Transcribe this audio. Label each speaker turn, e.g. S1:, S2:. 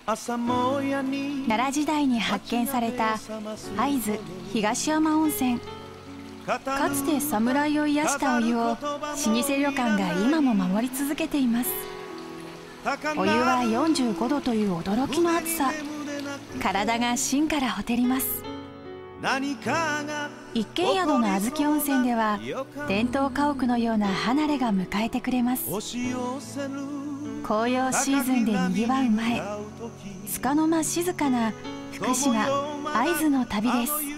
S1: 奈良時代に発見された会津東山温泉。かつて侍を癒したお湯を老舗旅館が今も守り続けています。お湯は45度という驚きの熱さ。体が芯からほてります。一軒宿の小豆温泉では伝統家屋のような離れが迎えてくれます。紅葉シーズンでにぎわう前、束の間静かな福島会津の旅です。